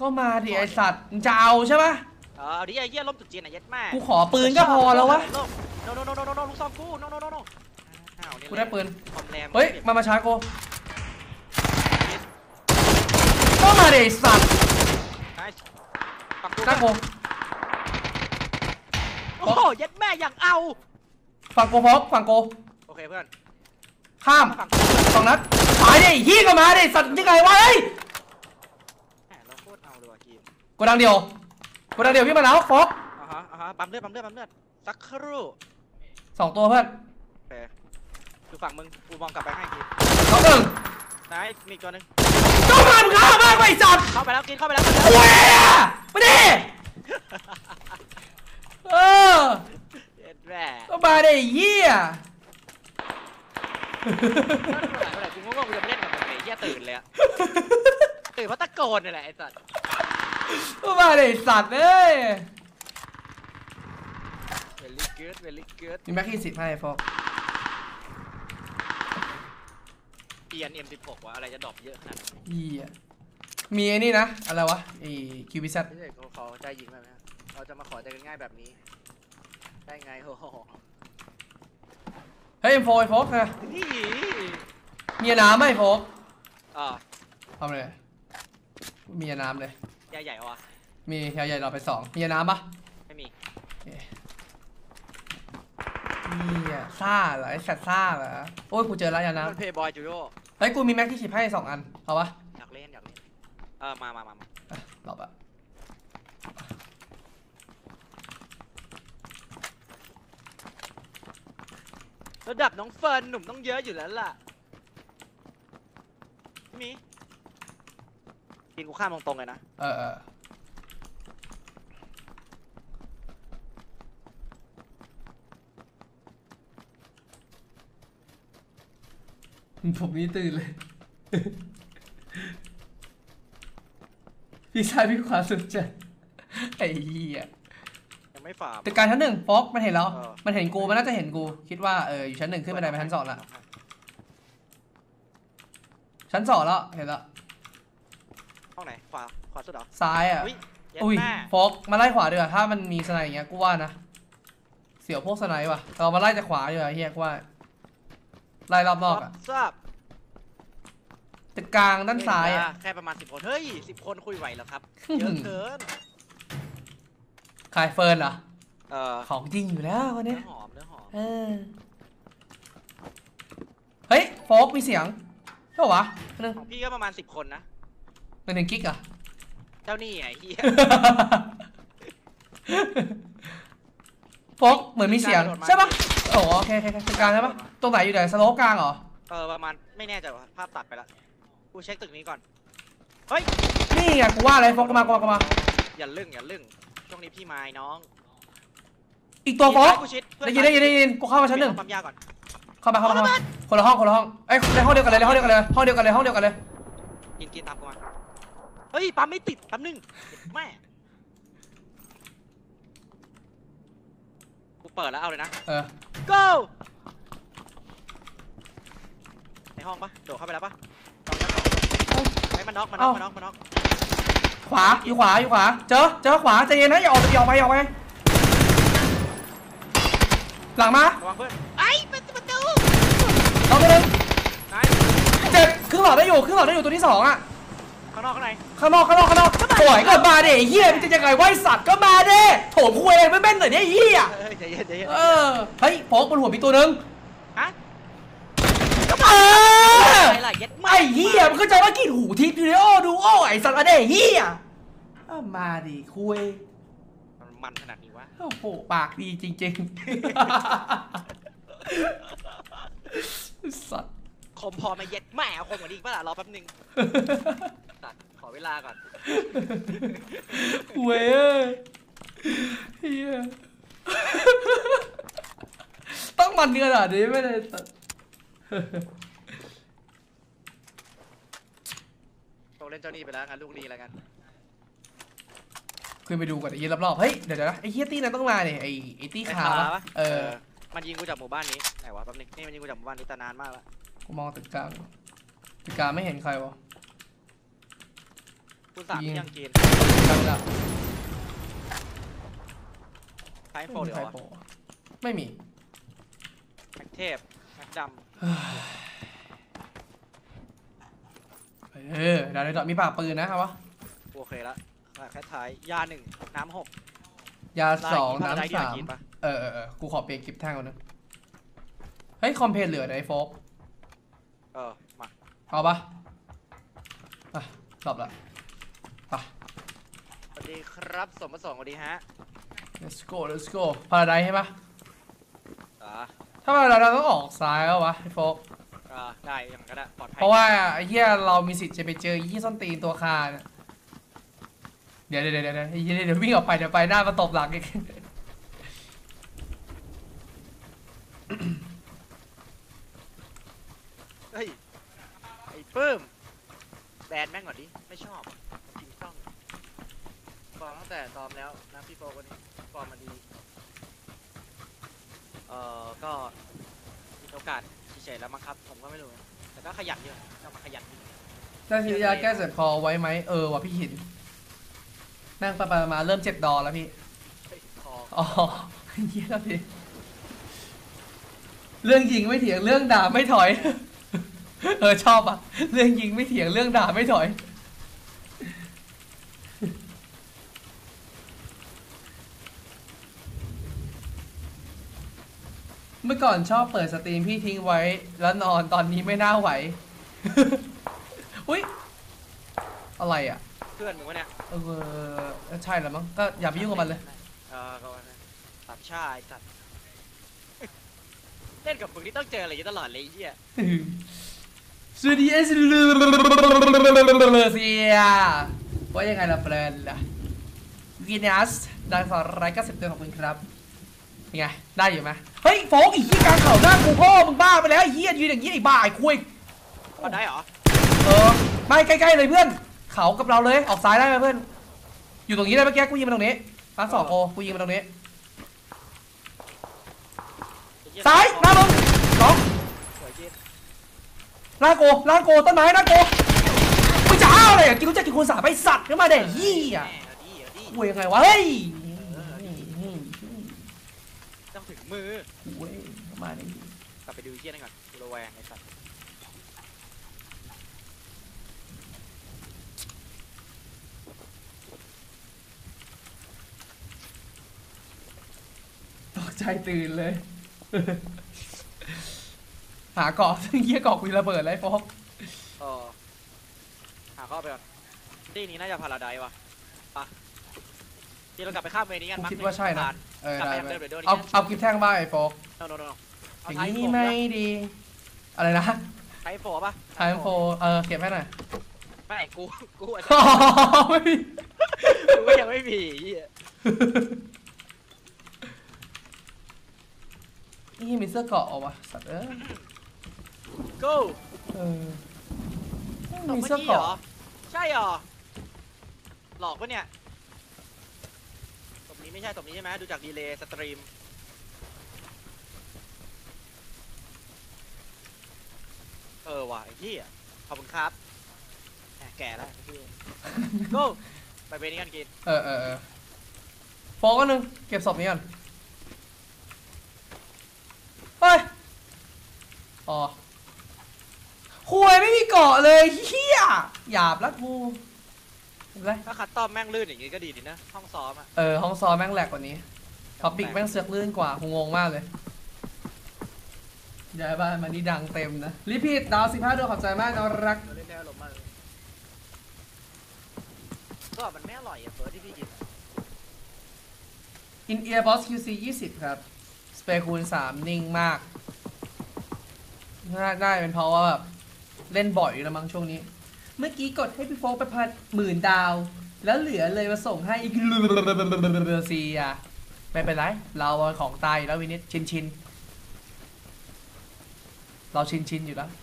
ก็มาดิไอสัตว์มึงจะเอาใช่ปะเอาดิไอ้เหี้ยล้มตุ่จีนอ่ะยัดแม่กูขอปืนก็พอแล้ววะโนลูกซองกูโนกูได้ปืนความแรงเฮ้ยมาช้ากูก็มาดิไอสัตว์ตั้งกูโอ้โหยัดแม่อย่างเอาฝั่งกูพกฝั่งกูโอเคเพื่อนข้ามสองนัดตายดิยี่ก็มาดิสัตว์ยังไงวะเฮ้ยเราโคตรเอาเลยว่ะกีกูดังเดียวพี่มาแล้วฟอกปั๊มเลือดสักครู่ 2 ตัวเพื่อนโอเคคือฝั่งมึงกูมองกลับไปให้กี 2 1 นายมีตัวนึงก็มันข้ามากไปสัตว์เข้าไปแล้วกินเข้าไปแล้วโอ้ยมาดิก็มาดิเหี้ยกูงงว่ากูจะเล่นกับมันไอ้เหี้ยตื่นเลยอะตื่นเพราะตะโกนนี่แหละไอ้สัตว์ก็มาดิสัตว์เอ้ย very good มีแม็กกี้10ให้ฟอกเปลี่ยน M16 วะอะไรจะดรอปเยอะขนาดนั้นมีไอ้นี่นะอะไรวะไอ้ QBZ เขาใจยิงแบบนี้เราจะมาขอใจกันง่ายแบบนี้ได้ไงโอ้โหเฮ้ยโฟกนะมีน้ำไหมโฟกทำเลยมีน้ำเลยใหญ่วะมีแถวใหญ่เราไป2มีน้ำปะไม่มีนี่ซ่าเหรอไอ้สัตว์ซ่าเหรอโอ้ยกูเจอแล้วยาน้ำเพย์บอยจูโร่เฮ้ยกูมีแม็กที่10ให้2 อันเอาปะอยากเล่นมาหลบอะระดับน้องเฟิร์นหนุ่มต้องเยอะอยู่แล้วล่ะมีกินกูข้ามตรงๆเลยนะผมนี่ตื่นเลยพี่ชายพี่ขวาสุดจัดไอ้เหี้ยยังไม่ฝ่าแต่การชั้น 1ฟอกมันเห็นแล้วมันเห็นกูมันน่าจะเห็นกูคิดว่าอยู่ชั้น 1ขึ้นไปได้ไปชั้น 2ละชั้น 2แล้วเห็นแล้วห้องไหนขวาสุดเหรอซ้ายอ่ะอุ้ยฟอกมาไล่ขวาดีกว่าถ้ามันมีสไนอย่างเงี้ยกูว่านะเสี่ยวพวกสไนว่ะเรามาไล่จากขวาดีกว่าเฮียกูว่าไล่รอบนอกอ่ะตึกกลางด้านซ้ายอ่ะแค่ประมาณ10 คนเฮ้ย10 คนคุยไหวแล้วครับเยอะเกินขายเฟิร์นเหรอของจริงอยู่แล้วคนนี้เนื้อหอมเฮ้ยโฟกมีเสียงใช่ปะวะของพี่ก็ประมาณ10 คนนะเป็น1 กิ๊กอ่ะเจ้านี่ไอ้เหี้ยโฟกเหมือนมีเสียงใช่ปะโอเคตึกกลางใช่ปะตรงไหนอยู่ไหนสโลปกลางเหรอประมาณไม่แน่ใจว่าภาพตัดไปละกูเช็คตึกนี้ก่อนเฮ้ยนี่ไงกูว่าอะไรโฟกมาอย่าลึ่งช่วงนี้พี่ไม้น้องอีกตัวโฟกได้ยินกูเข้ามาชั้น 1 ปั๊มยาก่อนเข้ามาคนละห้องเอ้ยในห้องเดียวกันเลยห้องเดียวกันเลยกินตามกูมาเฮ้ยปั๊มไม่ติดปั๊ม1แม่กูเปิดแล้วเอาเลยนะgo ในห้องปะโดดเข้าไปแล้วปะให้มันน็อกขวาอยู่ขวาเจอขวาใจเย็นนะอย่าออกไปหลังมาระวังเพื่อนไอ้ประตูเอาไปเลยเจ็บครึ่งหลอดได้อยู่ตัวที่2อ่ะข้างนอกสวยก็มาดิเฮียมันจะยังไงไว้สัตว์ก็มาดิโถมคุยอะไรไม่แม่นหน่อยเนี่ยเฮียใจเย็นเฮ้ยโฟกบนหัวมีตัวนึงฮะไอ้เฮียมันเข้าใจว่ากินหูทิพย์ดูโอ้ไอ้สัตว์อะไรเฮียมาดิคุยมันขนาดนี้วะโอ้โหปากดีจริงๆสัตว์คมพอมาเย็ดแม่คมกว่านี้ป่ะล่ะรอแป๊บนึงตัดขอเวลาก่อนเว้ยเฮียต้องมันขนาดนี้ไม่ได้สัตว์เล่นเจ้านี่ไปแล้วกันลูกนี้แล้วกันขึ้นไปดูก่อนไอ้ยี่รอบๆเฮ้ยเดี๋ยวนะไอ้เฮียตี้นั้นต้องมาเนี่ยไอ้ตี้ขามันยิงกูจากหมู่บ้านนี้ไหนวะแป๊บนึงนี่มันยิงกูจากหมู่บ้านนี้แต่นานมากแล้วกูมองตึกกลางไม่เห็นใครวะคุณสามยังกินได้แล้วไฟโฟเดี๋ยวโปไม่มีแม็กเทพแม็กดเดี๋ยวมีปากปืนนะครับวะำโอเคละแค่ท้ายยา1น้ำ6 ยา2 ได้น้ำที่ 3 กินปะกูขอเปลี่ยนคลิปแท่งก่อนนะเฮ้ยคอมเพลเหลือไอ้โฟกมาเอาปะอ่ะตอบละไปสวัสดีครับสมประสงค์สวัสดีฮะ let's go พาราไดใช่ปะอ่าถ้าพาราไดเราต้องออกซ้ายแล้ววะไอ้โฟกได้ยังก็ได้ปลอดภัยเพราะว่าไอ้เหี้ยเรามีสิทธิ์จะไปเจอยี่ส้นตีนตัวคาเนี่ยเดี๋ยววิ่งออกไปเดี๋ยวไปหน้ามาตบหลังอีกเฮ้ยไอ้ปื้มแบนแม่งก่อนดิไม่ชอบจริงต้องฟอร์มตั้งแต่ซ้อมแล้วนะพี่โฟวันนี้ฟอร์มมาดีก็มีโอกาสเฉยๆแล้วมั้งครับผมก็ไม่รู้แต่ก็ขยันเยอะก็มาขยันได้ซื้อยาแก้เจ็บคอไว้ไหมว่ะพี่หินแม่งไปมาเริ่ม$7แล้วพี่คออ๋อเยี่ยมดิเรื่องยิงไม่เถียงเรื่องด่าไม่ถอย ชอบอ่ะเรื่องยิงไม่เถียงเรื่องด่าไม่ถอย เมื่อก่อนชอบเปิดสตรีมพี่ทิ้งไว้แล้วนอนตอนนี้ไม่น่าไหว อุ้ยอะไรอ่ะเพื่อนมึงวะเนี่ยใช่แล้วมั้งก็อย่าไปยุ่งกับมันเลยก็ตัดชาไอ้สัตว์เล่นกับมึงนี่ต้องเจออะไรอยู่ตลอดเลยไอ้เหี้ยสวัสดีเอสเซียว่ายังไงล่ะเปรนล่ะวีนัสได้สอนไรก็10 เดือนขอบคุณครับยังไงได้อยู่ไหมเฮ้ยโฟกอีกที่กลางเข่าหน้ากูพ่อมึงบ้าไปแล้วไอ้เหี้ยยืนอย่างนี้ไอ้บ้าไอ้คุยพอได้เหรอไม่ใกล้ๆเลยเพื่อนเขากับเราเลยออกซ้ายได้ไหมเพื่อนอยู่ตรงนี้ได้เมื่อกี้กูยิงมาตรงนี้มา2 โอกูยิงมาตรงนี้ซ้ายหน้ามึง2 สวยจริงล่างโกต้นไม้ล่างโกกูจะเอาเลยกินรู้จักกินคูณ3ไปสัตว์ขึ้นมาเด็กยี่อ่ะเอาดิกูยังไงวะเฮ้ยต้องถึงมือกูเว้ยมาดิกลับไปดูไอ้เหี้ยนั่นก่อนกูระแวงไอ้สัตว์ตกใจตื่นเลย หาเกาะซึ่งเหี้ยเกาะกูระเบิดเลยฟอกหาเข้าไปก่อนที่นี้น่าจะพาราไดว่ะปะที่เรากลับไปข้ามเวนี้กันกูมั้งคิดว่าใช่นะได้กลับไปเดินเดินเอากิฟแท่งบ้างไอ้ฟอกโนเอาอย่างไทยนี้โฟไม่ดีอะไรนะไทยโฟป่ะไทม์โฟเก็บให้หน่อยไม่กูอาจจะไม่มีกูก็ยังไม่มีเหี้ยนี่มีเสื้อเกราะวะสัตว์กูมีเสื้อเกราะใช่หรอหลอกปะเนี่ยตบนี้ไม่ใช่ตบนี้ใช่ไหมดูจากดีเลย์สตรีมว่ะไอ้ที่ขอบคุณครับแก่แล้วพี่กูไปเวนี้กันกินโฟก็นึงเก็บศพนี้ก่อนเฮ้ยอ๋อคุยไม่มีเกาะเลยเฮียหยาบละกูอะไรถ้าคัดต้อมแม่งลื่นอย่างงี้ก็ดีดีนะห้องซ้อมอ่ะห้องซ้อมแม่งแหลกกว่านี้ท็อปิกแม่งเสือกลื่นกว่ากูงงมากเลยย้ายบ้านมานี่ดังเต็มนะรีพีทดาว15 ดวงขอบใจมากน้องรักเราเล่นได้อารมณ์มากเลยก็มันไม่อร่อยอ่ะเฟิร์สที่พี่กินอินเอียร์บอส QC 20 ครับสเปรย์คูณ3นิ่งมากได้เป็นเพราะว่าแบบเล่นบ่อยแล้วมั้งช่วงนี้เมื่อกี้กดให้พี่โฟกไป10,000 ดาวแล้วเหลือเลยมาส่งให้อีกเซียไม่เป็นไรเราของตายแล้ววินิจชินเราชินอยู่แล้ว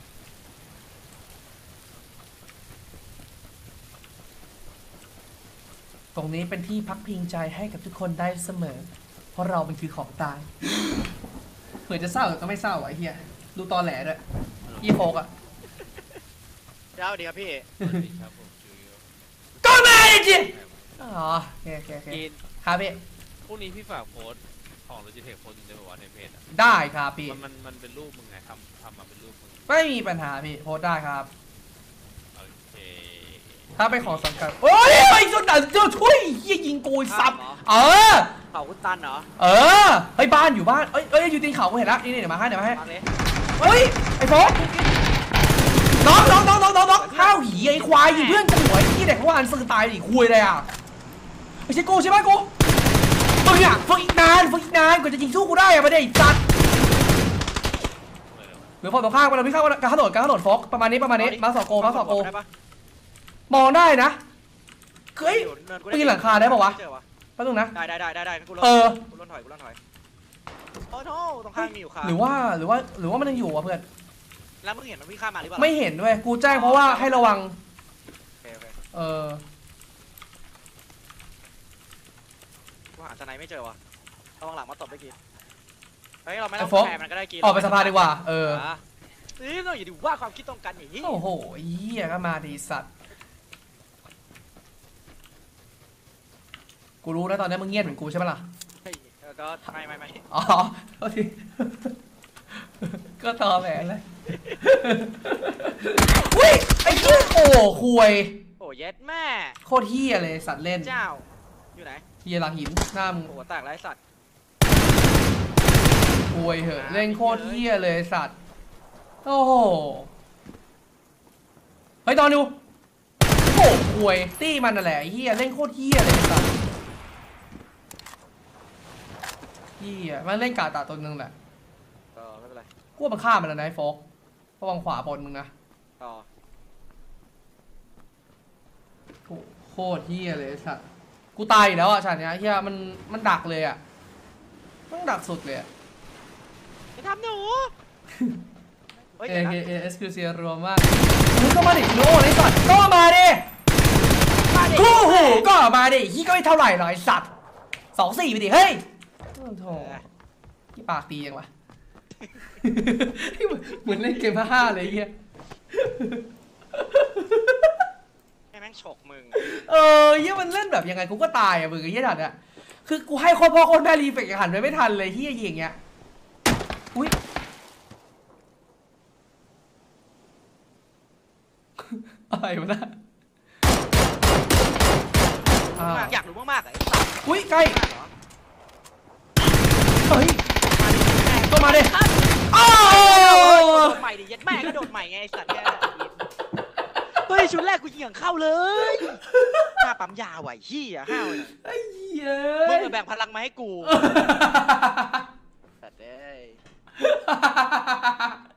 ตรงนี้เป็นที่พักพิงใจให้กับทุกคนได้เสมอเพราะเราเป็นคือของตายเหมือนจะเศร้าแต่ก็ไม่เศร้าไอ้เหี้ยดูตอแหลด้วยยี่โฟกอะเจ้าดีครับพี่สวัสดีครับผมจิอ๋อโอเคโอเคโอเคกินครับพี่พรุ่งนี้พี่ฝากโพสต์ของ Logitech โพสต์หนึ่งได้ป่าวะในเพจอ่ะได้ครับพี่มันเป็นรูปมึงไงทำมาเป็นรูปมึงไม่มีปัญหาพี่โพสต์ได้ครับโอเคถ้าเป็นของสังกัดโอ้ยไอ้สุดอ่ะเจ้าช่วยเฮียยิงกูซับเออเขาคุณตันเหรอเออเฮ้ยบ้านอยู่บ้านเอ้ยเอ้ยอยู่ตีนเขากูเห็นแล้วนี่เดี๋ยวมาให้เดี๋ยวมาให้มาเลยเฮ้ยไอ้โฟกน้องข้าวหีไอ้ควายยิงเพื่อนกูหัวไอ้ที่เด็กเมื่อวานซื้อตายดิคุยเลยอ่ะไม่ใช่กูใช่ไหมกูมึงอ่ะฝึกอีกนานกว่าจะยิงสู้กูได้อ่ะไม่ได้จัดหรือฝั่งตรงข้ามเราพี่ข้ามการถนนโฟกประมาณนี้มาสองโกได้ปะมองได้นะเฮ้ยเปีนหลังคาได้ปะวะเจอวะแป๊บนึงนะได้กูเออกูล่นถอยโอ้โหตรงข้างมีอยู่ค่ะหรือว่ามันยังอยู่วะเพื่อนแล้วมึงเห็นมันวิ่งข้ามมาหรือเปล่าไม่เห็นด้วยกูแจ้งเพราะว่าให้ระวังโอเคเออกูหาสไนไม่เจอวะระวังหลังมาตบได้กินเฮ้ยเราไม่ไอ้ต้องโฟกแพ้มันก็ได้กินออกไปสะพานดีกว่าเออนี่เราอย่าดูว่าความคิดตรงกันอย่างนี้โอ้โหเหี้ยก็มาดีสัตว์กูรู้นะตอนนี้มึงเงียบเหมือนกูใช่ไหมล่ะเฮ้ยก็ไม่อ๋อโทษที ก็ตอแหลเลยอุ้ยไอ้เหี้ยโอ้คุยโอ้เย็ดแม่โคตรเหี้ยเลยสัตว์เล่นเจ้าอยู่ไหนเหี้ยหลังหินหน้ามึงโอ้แตกไรสัตว์คุยเหอะเล่นโคตรเหี้ยเลยสัตว์โอ้โหเฮ้ยตอนดูโอ้คุยตี้มันน่ะแหละไอ้เหี้ยเล่นโคตรเหี้ยเลยสัตว์เหี้ยมันเล่นกาตาตัวนึงแหละไม่เป็นไรกูว่ามันฆ่ามันแล้วนะไอ้โฟกระวังขวาบนมึงนะต่อโคตรเฮียเลยไอ้สัตว์กูตายอยู่แล้วอ่ะฉากเนี้ยเฮียมันดักเลยอ่ะต้องดักสุดเลยอ่ะจะทำหนูเฮ้ยเอเดี๋ยวเอนะเอสคิวซีรวมมากมึงก็มาดิโน่ไอ้สัตว์ก็มาดิกูหูก็มาดิฮีก็ไม่เท่าไหร่หรอกไอ้สัตว์2-4ไปดิเฮ้ยโอ้โหที่ปากตียังวะ เหมือนเล่นเกม5เลยเฮียให้แม่งฉกมึงเออเฮียมันเล่นแบบยังไงกูก็ตายอ่ะมึงไอ้เฮียถัดอ่ะคือกูให้โคตรพ่อโคตรแม่รีเฟกยังหันไปไม่ทันเลยเฮียอย่างเงี้ยอุ้ยอะไรวะน่ะอยากรู้มากๆไอ้สัตว์อุ้ยใกล้มากเหรอเฮ้ยก็มาดิอ้าโดวดใหม่ดิยัดแม่ก็โดดใหม่ไงไอ้สัตว์เนี่ยเฮ้ยชุดแรกกูยิงอย่างเข้าเลยห้าปั๊มยาไหวขี้อ่ะห้าวเลยไอ้เหี้ยมึงแบ่งพลังมาให้กูสัตว์เอ้ย